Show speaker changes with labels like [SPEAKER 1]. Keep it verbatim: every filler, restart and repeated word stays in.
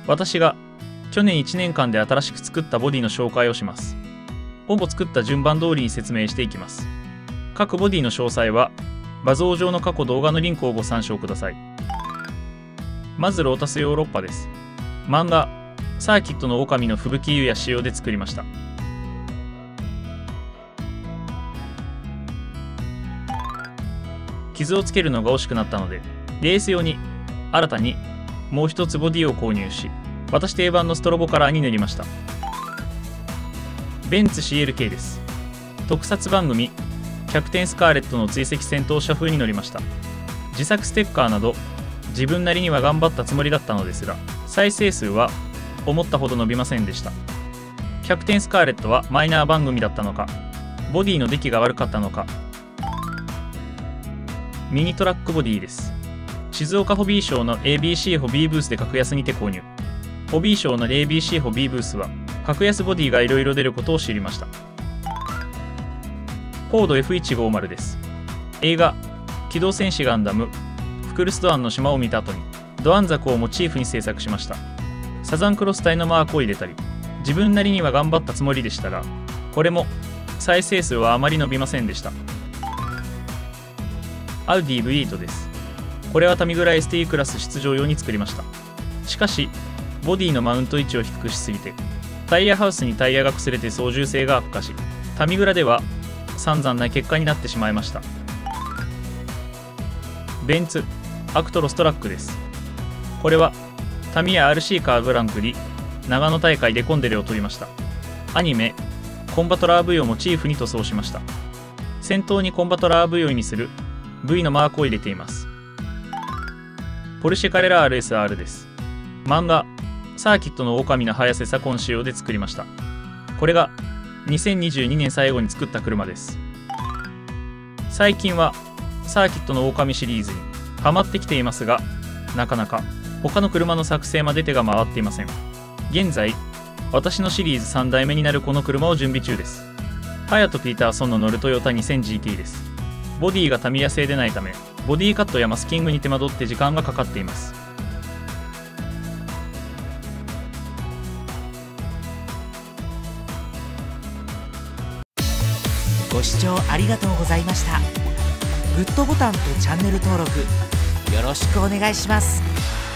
[SPEAKER 1] 私が去年いちねんかんで新しく作ったボディの紹介をします。ほぼ作った順番通りに説明していきます。各ボディの詳細は画像上の過去動画のリンクをご参照ください。まずロータスヨーロッパです。漫画サーキットの狼の吹雪優也仕様で作りました。傷をつけるのが惜しくなったので、レース用に新たにもう一つボディを購入し、私定番のストロボカラーに塗りました。ベンツ シーエルケー です。特撮番組キャプテンスカーレットの追跡戦闘車風に乗りました。自作ステッカーなど自分なりには頑張ったつもりだったのですが、再生数は思ったほど伸びませんでした。キャプテンスカーレットはマイナー番組だったのか、ボディの出来が悪かったのか。ミニトラックボディです。静岡ホビーショーの エービーシー ホビーブースで格安にて購入。ホビーショーの エービーシー ホビーブースは格安ボディがいろいろ出ることを知りました。フォード エフひゃくごじゅう です。映画機動戦士ガンダムフクルスドアンの島を見た後にドアンザクをモチーフに制作しました。サザンクロス隊のマークを入れたり、自分なりには頑張ったつもりでしたが、これも再生数はあまり伸びませんでした。アウディ ブイエイト です。これはタミグラ エスティー クラス出場用に作りました。しかしボディのマウント位置を低くしすぎて、タイヤハウスにタイヤが擦れて操縦性が悪化し、タミグラでは散々な結果になってしまいました。ベンツアクトロストラックです。これはタミヤ アールシー カーグランプリ長野大会でコンデレを取りました。アニメコンバトラー V をモチーフに塗装しました。先頭にコンバトラー V を意味する V のマークを入れています。ポルシェカレラ アールエスアール です。漫画サーキットの狼の早瀬左近仕様で作りました。これがにせんにじゅうにねん最後に作った車です。最近はサーキットの狼シリーズにハマってきていますが、なかなか他の車の作成まで手が回っていません。現在私のシリーズさんだいめになるこの車を準備中です。ハヤト・ピーターソンの乗るトヨタ にせんジーティー です。ボディがタミヤ製でないため、ボディカットやマスキングに手間取って時間がかかっています。
[SPEAKER 2] ご視聴ありがとうございました。グッドボタンとチャンネル登録よろしくお願いします。